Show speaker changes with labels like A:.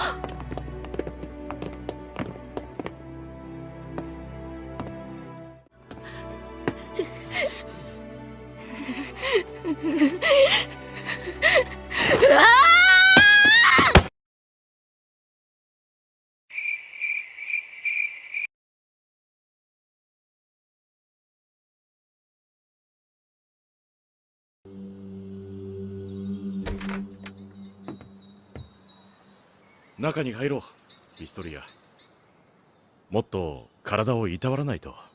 A: 中に入ろう、ヒストリア。もっと体をいたわらないと。